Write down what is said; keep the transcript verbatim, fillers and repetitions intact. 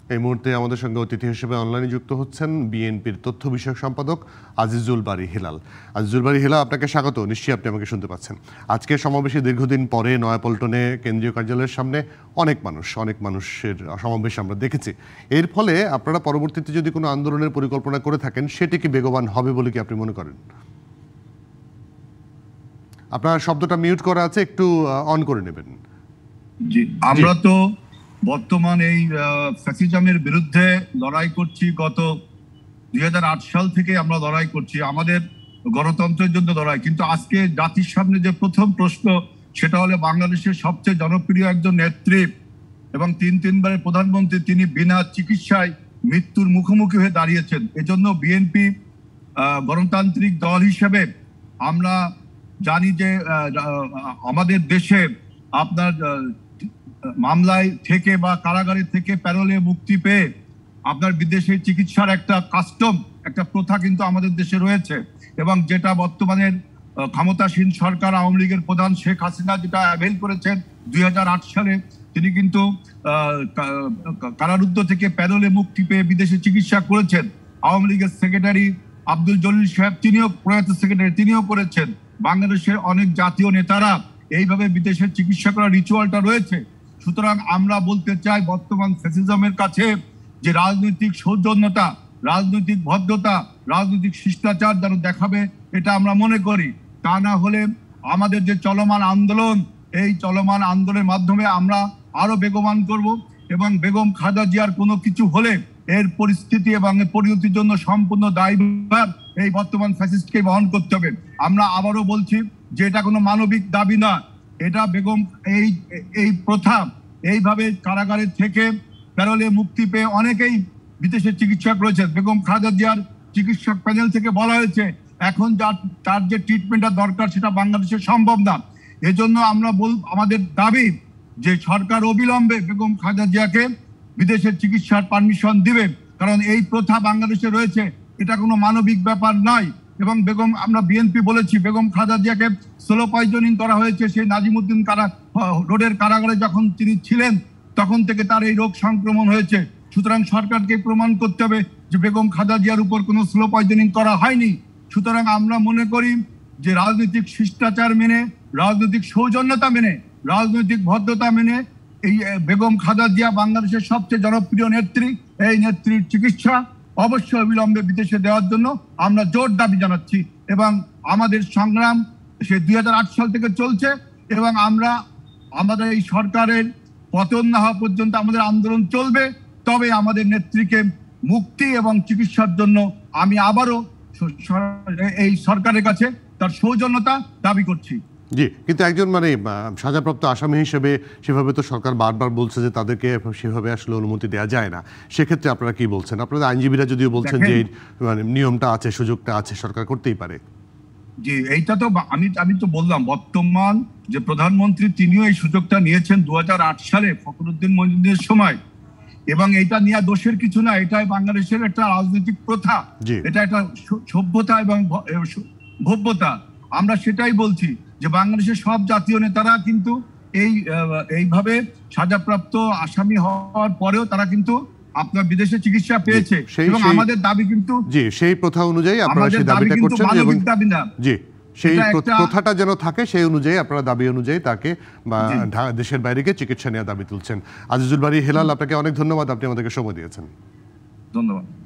এই মুহূর্তে আমাদের সঙ্গে অতিথি হিসেবে অনলাইনে যুক্ত হচ্ছেন বিএনপির তথ্য বিষয়ক সম্পাদক আজিজুল বারী হেলাল। আজিজুল বারী হেলাল, আপনাকে স্বাগত। নিশ্চয়ই আপনি আমাকে শুনতে পাচ্ছেন। আজকে সমাবেশে দীর্ঘদিন পরে নয়াপল্টনে কেন্দ্রীয় কার্যালয়ের সামনে অনেক মানুষ অনেক মানুষের সমাবেশ আমরা দেখেছি। এর ফলে আপনারা পরবর্তীতে যদি কোনো আন্দোলনের পরিকল্পনা করে থাকেন, সেটি কি বেগবান হবে বলে কি আপনি মনে করেন? আপনার শব্দটা মিউট করা আছে, একটু অন করে নেবেন। জি, আমরা তো বর্তমান এই ফ্যাসিজমের বিরুদ্ধে লড়াই করছি। গত দুই হাজার আট সাল থেকে আমরা লড়াই করছি, আমাদের গণতন্ত্রের জন্য লড়াই। কিন্তু আজকে জাতির সামনে যে প্রথম প্রশ্ন, সেটা হলো বাংলাদেশের সবচেয়ে জনপ্রিয় একজন নেত্রী এবং তিন তিনবারের প্রধানমন্ত্রী, তিনি বিনা চিকিৎসায় মৃত্যুর মুখোমুখি হয়ে দাঁড়িয়েছেন। এজন্য বিএনপি গণতান্ত্রিক দল হিসেবে আমরা জানি যে আমাদের দেশে আপনার মামলায় থেকে বা কারাগারে থেকে প্যারোলে মুক্তি পেয়ে আপনার বিদেশে চিকিৎসার একটা কাস্টম, একটা প্রথা কিন্তু আমাদের দেশে রয়েছে। এবং যেটা বর্তমানের ক্ষমতাসীন সরকার আওয়ামী লীগের প্রধান শেখ হাসিনা যেটা অ্যাভেল করেছেন দুই হাজার আট সালে, তিনি কিন্তু কারারুদ্ধ থেকে প্যারোলে মুক্তি পেয়ে বিদেশে চিকিৎসা করেছেন। আওয়ামী লীগের সেক্রেটারি আব্দুল জলিল সাহেব, তিনিও প্রয়াত সেক্রেটারি, তিনিও করেছেন। বাংলাদেশের অনেক জাতীয় নেতারা এইভাবে বিদেশের চিকিৎসা করার রিচুয়ালটা রয়েছে। সুতরাং আমরা বলতে চাই, বর্তমান ফ্যাসিজমের কাছে যে রাজনৈতিক সৌজন্যতা, রাজনৈতিক ভদ্রতা, রাজনৈতিক শিষ্টাচার যেন দেখাবে, এটা আমরা মনে করি। তা না হলে আমাদের যে চলমান আন্দোলন, এই চলমান আন্দোলনের মাধ্যমে আমরা আরো বেগবান করব এবং বেগম খালেদা জিয়ার কোনো কিছু হলে এর পরিস্থিতি এবং পরিণতির জন্য সম্পূর্ণ দায়ভার এই বর্তমান ফ্যাসিস্টকে বহন করতে হবে। আমরা আবারও বলছি যে এটা কোনো মানবিক দাবি না, এটা বেগম এই এই প্রথা, এইভাবে কারাগারে থেকে প্যারোলে মুক্তি পেয়ে অনেকেই বিদেশে চিকিৎসা করেছেন। বেগম খালেদা জিয়ার চিকিৎসক প্যানেল থেকে বলা হয়েছে এখন যার তার যে ট্রিটমেন্টটা দরকার সেটা বাংলাদেশে সম্ভব না। এজন্য আমরা বল আমাদের দাবি যে সরকার অবিলম্বে বেগম খালেদা জিয়াকে বিদেশের চিকিৎসার পারমিশন দিবে, কারণ এই প্রথা বাংলাদেশে রয়েছে, এটা কোনো মানবিক ব্যাপার নয়। এবং বেগম আমরা বিএনপি বলেছি, বেগম খালেদা জিয়াকে স্লো পয়জনিং করা হয়েছে। সেই নাজিমুদ্দিন কারা রোডের কারাগারে যখন তিনি ছিলেন, তখন থেকে তার এই রোগ সংক্রমণ হয়েছে। সুতরাং সরকারকে প্রমাণ করতে হবে যে বেগম খালেদা জিয়ার উপর কোনো স্লো পয়জনিং করা হয়নি। সুতরাং আমরা মনে করি যে রাজনৈতিক শিষ্টাচার মেনে, রাজনৈতিক সৌজন্যতা মেনে, রাজনৈতিক ভদ্রতা মেনে এই বেগম খালেদা জিয়া বাংলাদেশের সবচেয়ে জনপ্রিয় নেত্রী, এই নেত্রীর চিকিৎসা অবশ্যই অবিলম্বে বিদেশে দেওয়ার জন্য আমরা জোর দাবি জানাচ্ছি। এবং আমাদের সংগ্রাম সে দুই হাজার আট সাল থেকে চলছে এবং আমরা আমাদের এই সরকারের পতন না হওয়া পর্যন্ত আমাদের আন্দোলন চলবে। তবে আমাদের নেত্রীকে মুক্তি এবং চিকিৎসার জন্য আমি আবারও এই সরকারের কাছে তার সৌজন্যতা দাবি করছি। জি, কিন্তু একজন মানে সাজাপ্রাপ্ত আসামি হিসেবে সেভাবে তো সরকার বারবার বলছে যে তাদেরকে সেভাবে আসলে অনুমতি দেওয়া যায় না। সেক্ষেত্রে আপনারা কি বলছেন? আপনাদের আইনজীবীরা যদিও বলছেন যে মানে নিয়মটা আছে, সুযোগটা আছে, সরকার করতেই পারে। জি, এইটা তো আমি আমি তো বললাম, বর্তমান যে প্রধানমন্ত্রী তিনিও এই সুযোগটা নিয়েছেন দু হাজার আট সালে ফখরুদ্দিন মইনুদ্দিনের সময়। এবং এটা নিয়ে দোষের কিছু না, এটাই বাংলাদেশের একটা রাজনৈতিক প্রথা, এটা একটা সভ্যতা এবং ভব্যতা। আমরা সেটাই বলছি যে বাংলাদেশের সব জাতীয় নেতারা কিন্তু এই এইভাবে সাজাপ্রাপ্ত আসামি হওয়ার পরেও তারা কিন্তু আপনার বিদেশে চিকিৎসা পেয়েছে এবং আমাদের দাবি কিন্তু জি সেই প্রথা অনুযায়ী আপনারা সেই দাবিটা করছেন এবং জি সেই প্রথাটা যেন থাকে, সেই অনুযায়ী আপনারা দাবি অনুযায়ী তাকে দেশের বাইরে গিয়ে চিকিৎসা নেওয়ার দাবি তুলছেন। আজিজুল বারী হেলাল, আপনাকে অনেক ধন্যবাদ, আপনি আমাদেরকে সময় দিয়েছেন। ধন্যবাদ।